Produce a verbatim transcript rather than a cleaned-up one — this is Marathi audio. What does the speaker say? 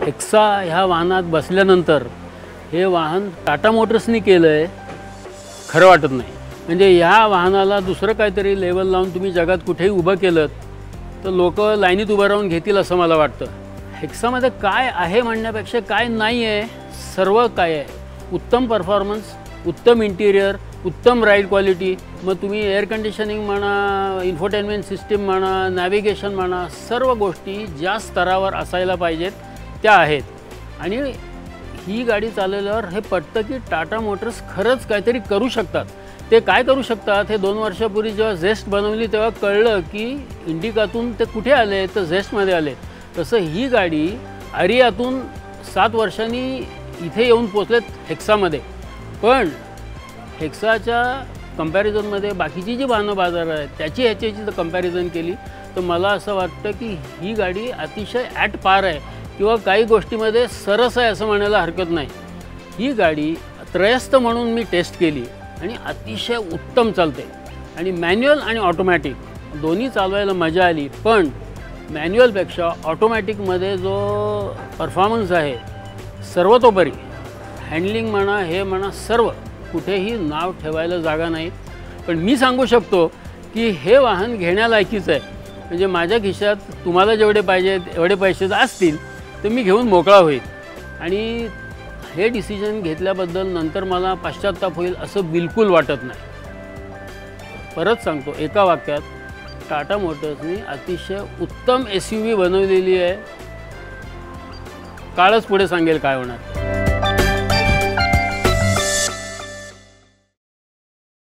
हेक्सा ह्या वाहनात बसल्यानंतर हे वाहन टाटा मोटर्सनी केलं आहे खरं वाटत नाही। म्हणजे ह्या वाहनाला दुसरं काहीतरी लेवल लावून तुम्ही जगात कुठेही उभं केलं तर लोक लाईनीत उभं राहून घेतील असं मला वाटतं। हेक्सामध्ये काय आहे म्हणण्यापेक्षा काय नाही आहे, सर्व काय आहे। उत्तम परफॉर्मन्स, उत्तम इंटिरियर, उत्तम राईड क्वालिटी, मग तुम्ही एअर कंडिशनिंग म्हणा, इन्फोटेनमेंट सिस्टीम म्हणा, नॅव्हिगेशन म्हणा, सर्व गोष्टी ज्या स्तरावर असायला पाहिजेत त्या आहेत। आणि ही गाडी चालवल्यावर हे पटतं की टाटा मोटर्स खरंच काहीतरी करू शकतात। ते काय करू शकतात हे दोन वर्षापूर्वी जेव्हा झेस्ट बनवली तेव्हा कळलं की इंडिकातून ते कुठे आले तर झेस्टमध्ये आले। तसं ही गाडी आरियातून सात वर्षांनी इथे येऊन पोचलेत हेक्सामध्ये। पण हेक्साच्या कंपॅरिझनमध्ये बाकीची जी वाहनं बाजारात आहेत त्याची ह्याच्याची जर कंपॅरिझन केली तर मला असं वाटतं की ही गाडी अतिशय ॲट पार आहे किंवा काही गोष्टीमध्ये सरस आहे असं म्हणायला हरकत नाही। ही गाडी त्रयस्थ म्हणून मी टेस्ट केली आणि अतिशय उत्तम चालते आणि मॅन्युअल आणि ऑटोमॅटिक दोन्ही चालवायला मजा आली। पण मॅन्युअलपेक्षा ऑटोमॅटिकमध्ये जो परफॉर्मन्स आहे सर्वतोपरी, हँडलिंग म्हणा हे म्हणा सर्व, कुठेही नाव ठेवायला जागा नाही। पण मी सांगू शकतो की हे वाहन घेण्यालायकीच आहे। म्हणजे माझ्या खिशात तुम्हाला जेवढे पाहिजेत एवढे पैसे जर असतील तर मी घेऊन मोकळा होईल। आणि हे डिसिजन घेतल्याबद्दल नंतर मला पश्चात्ताप होईल असं बिलकुल वाटत नाही। परत सांगतो एका वाक्यात, टाटा मोटर्सनी अतिशय उत्तम एस यू व्ही बनवलेली आहे। काळच पुढे सांगेल काय होणार।